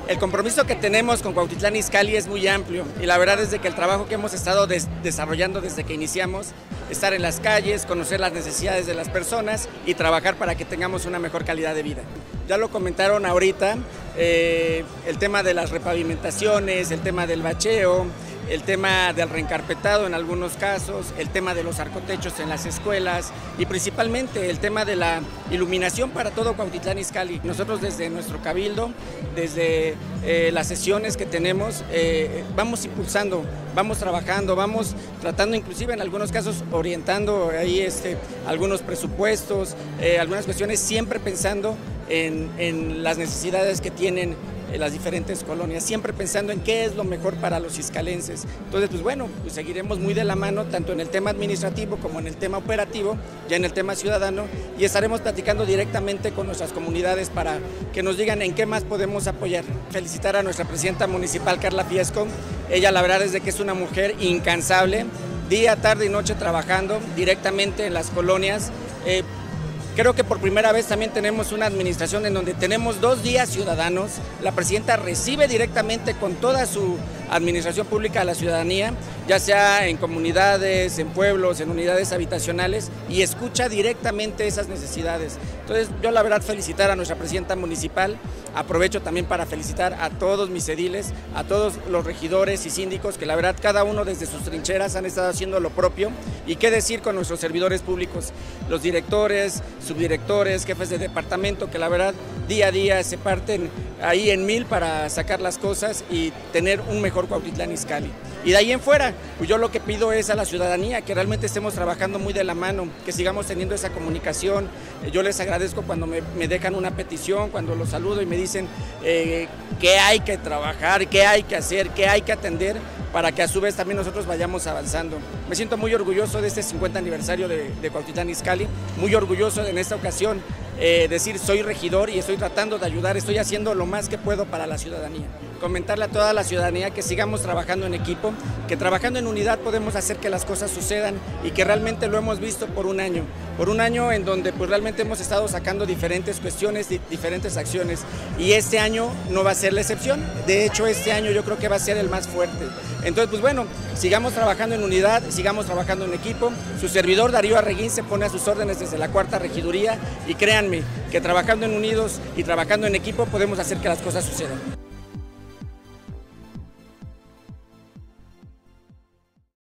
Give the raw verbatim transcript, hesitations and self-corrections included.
El compromiso que tenemos con Cuautitlán Izcalli es muy amplio y la verdad es de que el trabajo que hemos estado des desarrollando desde que iniciamos, estar en las calles, conocer las necesidades de las personas y trabajar para que tengamos una mejor calidad de vida. Ya lo comentaron ahorita, eh, el tema de las repavimentaciones, el tema del bacheo, el tema del reencarpetado en algunos casos, el tema de los arcotechos en las escuelas y principalmente el tema de la iluminación para todo Cuautitlán Izcalli. Nosotros desde nuestro cabildo, desde eh, las sesiones que tenemos, eh, vamos impulsando, vamos trabajando, vamos tratando inclusive en algunos casos orientando ahí este, algunos presupuestos, eh, algunas cuestiones, siempre pensando en, en las necesidades que tienen las diferentes colonias, siempre pensando en qué es lo mejor para los izcalenses. Entonces, pues bueno, pues seguiremos muy de la mano, tanto en el tema administrativo como en el tema operativo, ya en el tema ciudadano, y estaremos platicando directamente con nuestras comunidades para que nos digan en qué más podemos apoyar. Felicitar a nuestra presidenta municipal, Carla Fiesco. Ella la verdad es de que es una mujer incansable, día, tarde y noche trabajando directamente en las colonias. Eh, Creo que por primera vez también tenemos una administración en donde tenemos dos días ciudadanos. La presidenta recibe directamente con toda su administración pública a la ciudadanía, ya sea en comunidades, en pueblos, en unidades habitacionales, y escucha directamente esas necesidades. Entonces, yo la verdad felicitar a nuestra presidenta municipal, aprovecho también para felicitar a todos mis ediles, a todos los regidores y síndicos, que la verdad cada uno desde sus trincheras han estado haciendo lo propio, y qué decir con nuestros servidores públicos, los directores, subdirectores, jefes de departamento, que la verdad día a día se parten ahí en mil para sacar las cosas y tener un mejor Cuautitlán Izcalli. Y de ahí en fuera, pues yo lo que pido es a la ciudadanía que realmente estemos trabajando muy de la mano, que sigamos teniendo esa comunicación. Yo les agradezco cuando me, me dejan una petición, cuando los saludo y me dicen eh, qué hay que trabajar, qué hay que hacer, qué hay que atender, para que a su vez también nosotros vayamos avanzando. Me siento muy orgulloso de este cincuenta aniversario de, de Cuautitlán Izcalli, muy orgulloso de en esta ocasión eh, decir soy regidor y estoy tratando de ayudar, estoy haciendo lo más que puedo para la ciudadanía. Comentarle a toda la ciudadanía que sigamos trabajando en equipo, que trabajando en unidad podemos hacer que las cosas sucedan y que realmente lo hemos visto por un año, por un año en donde pues realmente hemos estado sacando diferentes cuestiones, diferentes acciones, y este año no va a ser la excepción. De hecho, este año yo creo que va a ser el más fuerte. Entonces, pues bueno, sigamos trabajando en unidad, sigamos trabajando en equipo. Su servidor Darío Arreguín se pone a sus órdenes desde la cuarta regiduría y créanme que trabajando en unidos y trabajando en equipo podemos hacer que las cosas sucedan.